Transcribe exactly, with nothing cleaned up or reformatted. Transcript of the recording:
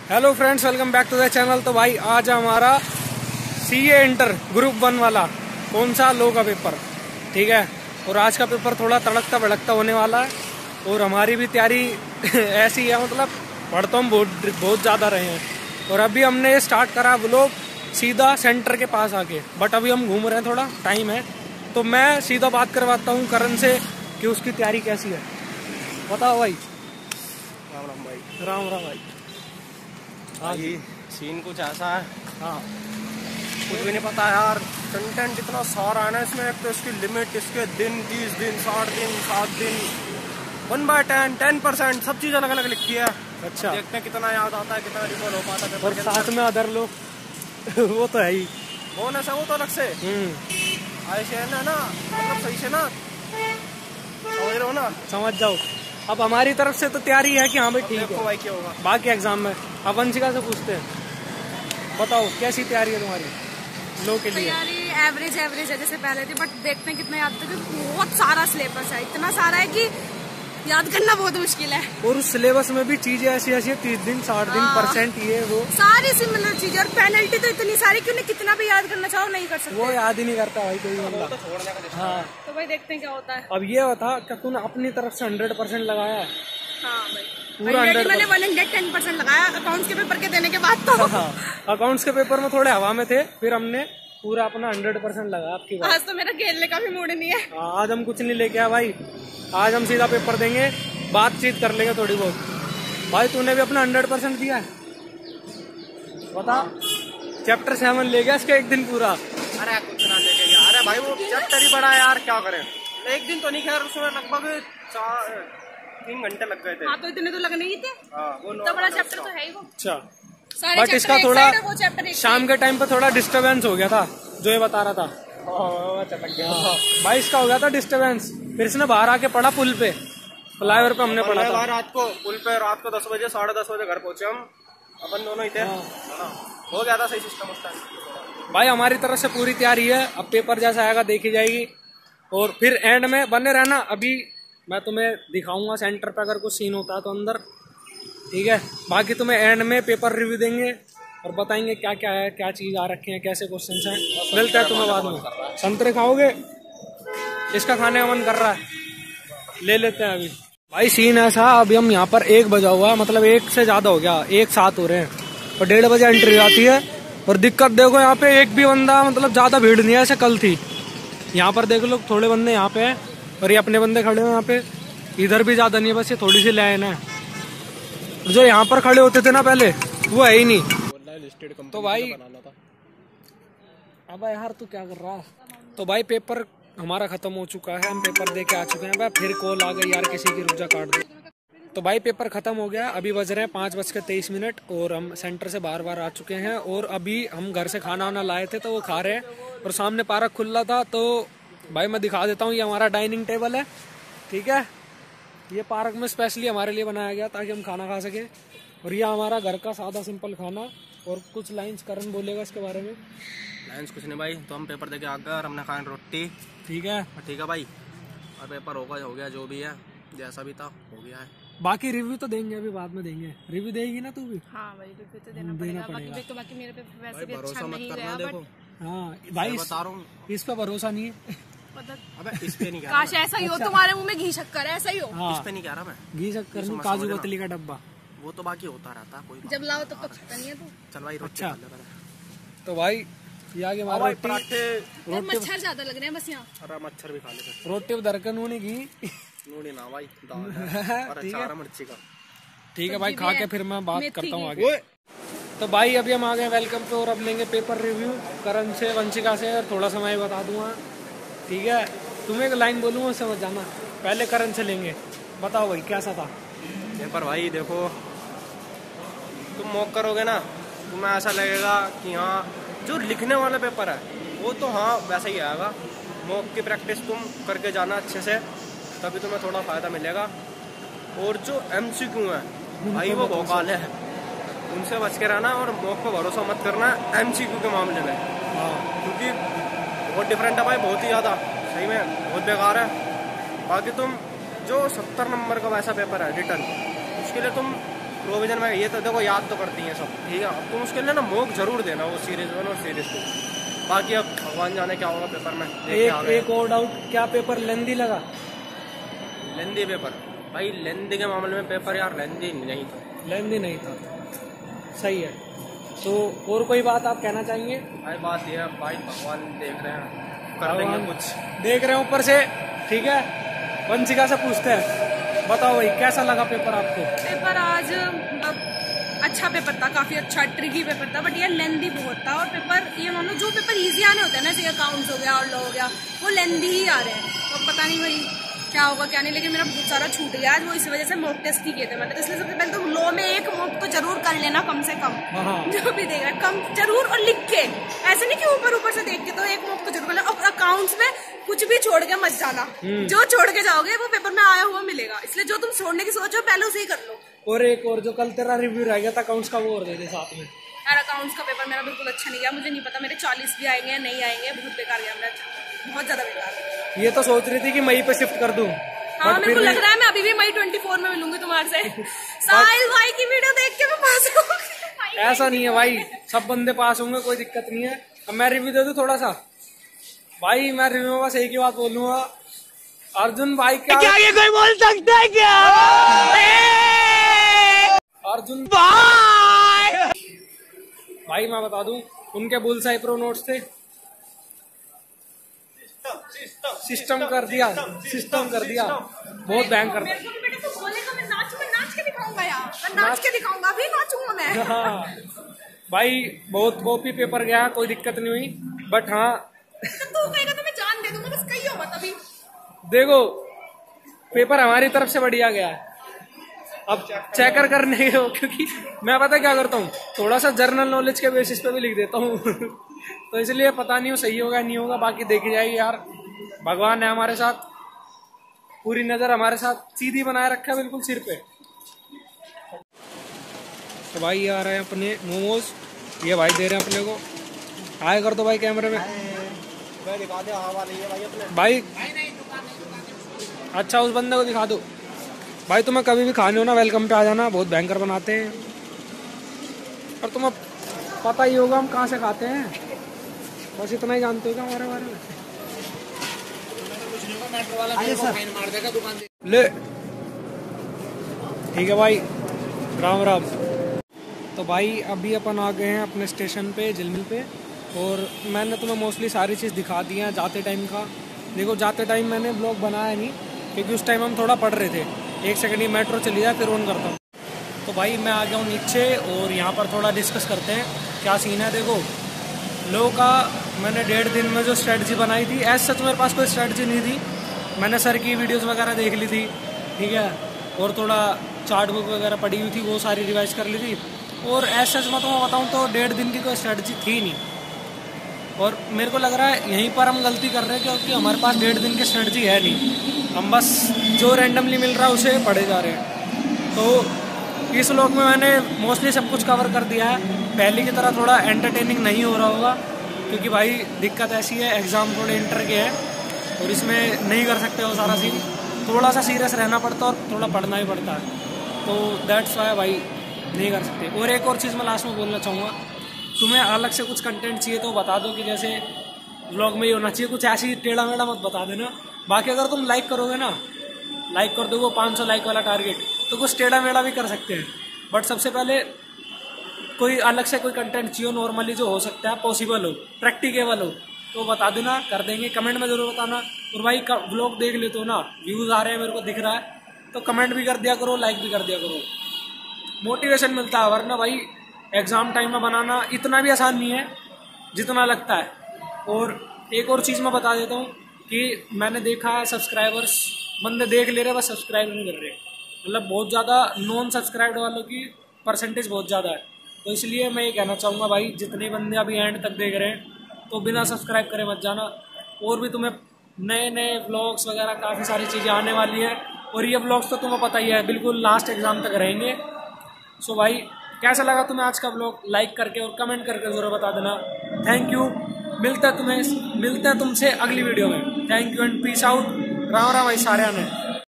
Hello friends, welcome back to the channel. तो भाई आज हमारा सीए इंटर ग्रुप वन वाला कौन सा लो का पेपर, ठीक है। और आज का पेपर थोड़ा तड़कता भड़कता होने वाला है और हमारी भी तैयारी ऐसी है, मतलब पढ़ तो हम बहुत बहुत ज़्यादा रहे हैं। और अभी हमने ये स्टार्ट करा व्लॉग सीधा सेंटर के पास आके, बट अभी हम घूम रहे हैं, थोड़ा टाइम है तो मैं सीधा बात करवाता हूँ करण से कि उसकी तैयारी कैसी है। बताओ भाई। राम राम भाई। राम राम भाई। हाँ जी, सीन कुछ ऐसा है, हाँ कुछ भी नहीं पता यार। कंटेंट इतना सारा है ना इसमें, एक तो इसकी लिमिट, इसके दिन, तीस दिन, साठ दिन, सात दिन, one by ten, ten percent, सब चीज अलग अलग लिखी है। अच्छा, देखते हैं कितना याद आता है, कितना रिकॉल हो पाता है। और साथ में अदर लोग वो तो है ही, बोनस है वो तो अलग से। ऐसे है ना ना मतलब सही से ना समझ रहे हो ना, समझ जाओ। अब हमारी तरफ से तो तैयारी है कि हाँ भाई ठीक है, भाई क्या होगा बाकी एग्जाम में। अब वंशिका से पूछते हैं, बताओ कैसी तैयारी है तुम्हारी लो के लिए? तैयारी एवरेज एवरेज है जैसे पहले थी, बट देखते हैं कितना याद करते। बहुत सारा सिलेबस है, इतना सारा है कि याद करना बहुत मुश्किल है। और उस सिलेबस में भी चीजें ऐसी ऐसी है, तीस दिन, साठ दिन, परसेंट, ये वो सारी सिमिलर चीजें। और पेनल्टी तो इतनी सारी कि उन्हें कितना भी याद करना चाहो नहीं कर सकते। वो याद ही नहीं करता भाई कोई बंदा। हाँ, तो भाई देखते हैं क्या होता है। अब ये बता क्या तूने अपनी तरफ से हंड्रेड परसेंट लगाया है? हाँ भाई, पूरा हंड्रेड। मैंने वन हंड्रेड टेन परसेंट लगाया अकाउंट्स के पेपर के देने के बाद। तो हाँ, अकाउंट्स के पेपर में थोड़े हवा में थे, फिर हमने पूरा अपना हंड्रेड परसेंट लगाया। आपकी बात। आज तो मेरा खेलने का भी मूड नहीं है। हाँ, आज हम कुछ नहीं लेके आए भाई, आज हम सीधा पेपर देंगे, बातचीत कर लेंगे थोड़ी बहुत। भाई तूने भी अपना हंड्रेड परसेंट दिया है, बता। चैप्टर सेवन ले गया इसका एक दिन पूरा। अरे कुछ ना लेके गया। अरे भाई वो चैप्टर ही बड़ा है यार, क्या करें। एक दिन तो नहीं, खैर उसमें लगभग चार तीन घंटे लग गए थे। हाँ, तो इतने तो लगने ही थे। हाँ, वो इतना बड़ा चैप्टर तो है ही वो। अच्छा, सारे बट इसका थोड़ा चैप्टर शाम के टाइम पे थोड़ा डिस्टरबेंस हो गया था, जो ये बता रहा था। चटक गया भाई इसका हो गया था डिस्टरबेंस, फिर इसने बाहर आके पढ़ा पुल पे, फ्लाईओवर पे हमने पढ़ा था। रात को पुल पे, रात को दस बजे साढ़े दस बजे घर पहुंचे हम, अपन दोनों ही थे। हाँ। हो गया था सही सिस्टम उस टाइम। भाई हमारी तरफ से पूरी तैयारी है, अब पेपर जैसा आएगा देखी जाएगी। और फिर एंड में बने रहना, अभी मैं तुम्हें दिखाऊंगा सेंटर पे अगर कुछ सीन होता है तो अंदर, ठीक है। बाकी तुम्हें एंड में पेपर रिव्यू देंगे और बताएंगे क्या क्या है, क्या चीज आ रखे हैं, कैसे क्वेश्चन हैं। मिलता है तुम्हें बाद में। संतरे खाओगे? इसका खाने का मन कर रहा है, ले लेते हैं अभी। भाई सीन ऐसा, अभी हम यहाँ पर एक बजा हुआ है, मतलब एक से ज्यादा हो गया, एक साथ हो रहे हैं और डेढ़ बजे एंट्री आती है। और दिक्कत देखो यहाँ पे एक भी बंदा, मतलब ज्यादा भीड़ नहीं है ऐसे कल थी। यहाँ पर देख लो थोड़े बंदे यहाँ पे हैं और ये अपने बंदे खड़े हैं यहाँ पे। इधर भी ज्यादा नहीं है, बस ये थोड़ी सी लाइन है। जो यहाँ पर खड़े होते थे ना पहले, वो है ही नहीं। तो भाई अब यार तू क्या कर रहा? तो भाई पेपर हमारा खत्म हो चुका है, हम पेपर दे के आ चुके हैं। भाई फिर कॉल आ गई यार किसी की, रुक काट दो। तो भाई पेपर खत्म हो गया, अभी बज रहे हैं पाँच बज के तेईस मिनट और हम सेंटर से बार बार आ चुके हैं। और अभी हम घर से खाना वाना लाए थे तो वो खा रहे हैं। और सामने पार्क खुला था, तो भाई मैं दिखा देता हूँ, ये हमारा डाइनिंग टेबल है, ठीक है। ये पार्क में स्पेशली हमारे लिए बनाया गया ताकि हम खाना खा सके। और ये हमारा घर का सादा सिंपल खाना। और कुछ लाइन्स करण बोलेगा इसके बारे में। लाइन्स कुछ नहीं भाई, तो हम पेपर देके आ गए और हमने खाया रोटी, ठीक है। ठीक है भाई। और पेपर होगा हो गया, जो भी है जैसा भी था हो गया है। बाकी रिव्यू तो देंगे, अभी बाद में देंगे। रिव्यू देगी ना तू भी? हाँ भाई, रिव्यू तो देना पड़ेगा। बाकी तो बाकी मेरे पे वैसे भी अच्छा नहीं गया, बट हाँ भाई बता रहा हूँ, इस पे भरोसा नहीं है। अबे इस पे नहीं कह काश ऐसा ही हो, तुम्हारे मुंह में घी शक्कर है, ऐसा ही हो। हाँ, इस पे नहीं कह रहा मैं, घी शक्कर नहीं, काजू कतली का डब्बा, वो तो बाकी होता रहता कोई। जब लाओ तब तो खाता नहीं है तू। चल भाई रोटी खा ले पहले। तो भाई ये आगे हमारा रोटी, मच्छर ज्यादा लग रहे हैं बस यहाँ। अरे मच्छर भी खा लेते। रोटी दरकर नूनी घी नूनी ना भाई, दाल है और अचार है मिर्ची का। ठीक है भाई, खा के फिर मैं बात करता हूँ आगे। तो भाई अभी हम आ गए वेलकम पे और अब लेंगे पेपर रिव्यू करण से, वंशिका से। और थोड़ा सा मैं बता दूंगा, ठीक है। तुम्हें एक लाइन बोलूँगा समझ जाना। पहले करण से लेंगे, बताओ भाई कैसा था पेपर? भाई देखो, तुम मॉक करोगे ना, तुम्हें ऐसा लगेगा कि हाँ जो लिखने वाला पेपर है वो तो हाँ वैसा ही आएगा। मॉक की प्रैक्टिस तुम करके जाना अच्छे से, तभी तुम्हें थोड़ा फायदा मिलेगा। और जो एमसीक्यू है भाई वो भोकाल है, उनसे बच के रहना और मॉक पे भरोसा मत करना एमसीक्यू के मामले में, क्योंकि बहुत डिफरेंट है भाई, बहुत ही ज़्यादा, सही में बहुत बेकार है। बाकी तुम जो सत्तर नंबर का वैसा पेपर है रिटर्न, उसके लिए तुम प्रोविजन में ये तो देखो याद तो करती हैं सब, ठीक है। अब तुम उसके लिए ना मॉक जरूर देना, वो सीरीज वन और सीरीज टू। बाकी अब भगवान जाने क्या होगा पेपर में। एक एक और डाउट, क्या पेपर लेंदी लगा? लेंदी पेपर भाई, लेंदी के मामले में पेपर यार लेंदी नहीं था, लेंदी नहीं था, सही है। तो और कोई बात आप कहना चाहेंगे? भाई बात ये है भाई, भगवान देख रहे हैं, कर देंगे कुछ, देख रहे हैं ऊपर से, ठीक है। वंशिका से पूछते हैं, बताओ भाई कैसा लगा पेपर आपको? पेपर आज अच्छा पेपर था, काफी अच्छा ट्रिकी पेपर था, बट ये लेंदी बहुत था। और पेपर ये मानो जो पेपर इजी आने होते हैं ना, जैसे अकाउंट्स हो गया और लॉ हो गया, वो लेंदी ही आ रहे हैं। तो पता नहीं भाई क्या होगा क्या नहीं, लेकिन मेरा बहुत सारा छूट गया आज, वो इस वजह से मॉक टेस्ट ही किए थे मैंने। तो इसलिए सबसे पहले तो लॉ में एक मॉक तो जरूर कर लेना कम से कम, जो भी देख रहा है कम जरूर, और लिख के, ऐसे नहीं कि ऊपर ऊपर से देख के, तो एक मॉक तो जरूर कर लेना। और अकाउंट्स में कुछ भी छोड़ के मत जाना, जो छोड़ के जाओगे वो पेपर में आया हुआ मिलेगा, इसलिए जो तुम छोड़ने की सोचो पहले उसे ही कर लो। और एक और जो कल तेरा रिव्यू रह गया था अकाउंट्स का, वो और दे दे साथ में। यार अकाउंट्स का पेपर मेरा बिल्कुल अच्छा नहीं गया, मुझे नहीं पता मेरे चालीस भी आएंगे नहीं आएंगे, बहुत बेकार गया मेरा, बहुत ज्यादा बेकार। ये तो सोच रही थी कि मई पे शिफ्ट कर दूं, हाँ मेरे को लग रहा है मैं अभी भी मई ट्वेंटी फोर में मिलूंगी तुम्हारे से। साहिल भाई की वीडियो देख के मैं पास होंगी। ऐसा नहीं है भाई, सब बंदे पास होंगे, कोई दिक्कत नहीं है। अब मैं रिव्यू दे दूं थोड़ा सा भाई, मैं रिव्यू में बस एक ही बात बोलूंगा, अर्जुन भाई क्या क्या ये कोई बोल सकता है क्या? अर्जुन भाई भाई मैं बता दूं, उनके बुलसाई प्रो नोट्स थे, सिस्टम कर दिया, सिस्टम कर दिया, बहुत बैंक कर दिया। नाच के दिखाऊंगा, अभी नाचूंगा मैं। हाँ भाई बहुत कॉपी पेपर गया, कोई दिक्कत नहीं हुई, बट हाँ तू कहेगा तो मैं जान दे दूंगा, बस कहियो मत अभी। देखो पेपर हमारी तरफ से बढ़िया गया है, अब चेकर करने हो, क्योंकि मैं पता क्या करता हूँ, थोड़ा सा जर्नल नॉलेज के बेसिस पे भी लिख देता हूँ तो इसलिए पता नहीं हो सही होगा नहीं होगा, बाकी देखी जाएगी यार। भगवान है हमारे साथ, पूरी नजर हमारे साथ सीधी बनाए रखा है बिल्कुल सिर पे। तो भाई आ रहे हैं अपने मोमोज, ये भाई दे रहे हैं अपने को, आए कर दो भाई कैमरे में दिखा दे, हवा नहीं है भाई अपने भाई। अच्छा उस बंदे को दिखा दो भाई, तुम्हें कभी भी खाने हो ना वेलकम पे आ जाना, बहुत भयंकर बनाते हैं। और तुम्हें पता ही होगा हम कहाँ से खाते हैं, बस इतना ही जानते हो क्या हमारे बारे में? ले ठीक है भाई, राम राम। तो भाई अभी अपन आ गए हैं अपने स्टेशन पे झिलमिल पे, और मैंने तुम्हें मोस्टली सारी चीज़ दिखा दी है जाते टाइम का। देखो जाते टाइम मैंने ब्लॉग बनाया नहीं, क्योंकि उस टाइम हम थोड़ा पढ़ रहे थे। एक सेकंड ही मेट्रो चली जाए फिर ऑन करता हूँ। तो भाई मैं आ गया हूँ नीचे, और यहाँ पर थोड़ा डिस्कस करते हैं क्या सीन है। देखो लोगों का मैंने डेढ़ दिन में जो स्ट्रेटजी बनाई थी, ऐसा सच मेरे पास कोई स्ट्रेटजी नहीं थी, मैंने सर की वीडियोस वगैरह देख ली थी, ठीक है, और थोड़ा चार्ट बुक वगैरह पढ़ी हुई थी, वो सारी रिवाइज कर ली थी। और ऐसा सच मैं तुम्हें बताऊँ तो डेढ़ दिन की कोई स्ट्रेटजी थी नहीं, और मेरे को लग रहा है यहीं पर हम गलती कर रहे हैं, क्योंकि हमारे पास डेढ़ दिन की स्ट्रेटजी है नहीं, हम बस जो रैंडमली मिल रहा है उसे पढ़े जा रहे हैं। तो इस व्लॉग में मैंने मोस्टली सब कुछ कवर कर दिया है, पहले की तरह थोड़ा एंटरटेनिंग नहीं हो रहा होगा, क्योंकि भाई दिक्कत ऐसी है एग्ज़ाम थोड़े इंटर के है, और इसमें नहीं कर सकते वो सारा सीन, थोड़ा सा सीरियस रहना पड़ता है और थोड़ा पढ़ना ही पड़ता है, तो दैट्स वाई भाई नहीं कर सकते। और एक और चीज़ मैं लास्ट में बोलना चाहूँगा, तुम्हें अलग से कुछ कंटेंट चाहिए तो बता दो, कि जैसे व्लॉग में ही होना चाहिए, कुछ ऐसी टेढ़ा मेढ़ा मत बता देना। बाकी अगर तुम लाइक करोगे ना, लाइक कर दोगे पाँच सौ लाइक वाला टारगेट, तो कुछ टेढ़ा मेढ़ा भी कर सकते हैं, बट सबसे पहले कोई अलग से कोई कंटेंट चाहिए नॉर्मली, जो हो सकता है पॉसिबल हो, प्रैक्टिकेबल हो, तो बता देना, कर देंगे। कमेंट में ज़रूर बताना। और भाई व्लॉग देख लेते हो ना, व्यूज़ आ रहे हैं मेरे को दिख रहा है, तो कमेंट भी कर दिया करो, लाइक भी कर दिया करो, मोटिवेशन मिलता है। वरना भाई एग्ज़ाम टाइम में बनाना इतना भी आसान नहीं है जितना लगता है। और एक और चीज़ मैं बता देता हूँ कि मैंने देखा है सब्सक्राइबर्स बंदे देख ले रहे, बस सब्सक्राइब नहीं कर रहे, मतलब बहुत ज़्यादा नॉन सब्सक्राइब्ड वालों की परसेंटेज बहुत ज़्यादा है। तो इसलिए मैं ये कहना चाहूँगा भाई, जितने बंदे अभी एंड तक देख रहे हैं तो बिना सब्सक्राइब करे मत जाना। और भी तुम्हें नए नए व्लॉग्स वगैरह काफ़ी सारी चीज़ें आने वाली है, और ये व्लॉग्स तो तुम्हें पता ही है बिल्कुल लास्ट एग्ज़ाम तक रहेंगे। सो भाई कैसा लगा तुम्हें आज का व्लॉग, लाइक करके और कमेंट करके ज़रूर बता देना। थैंक यू, मिलता है तुम्हें मिलते हैं तुमसे अगली वीडियो में। Thank you and peace out. Ram Ram भाई सारे आने।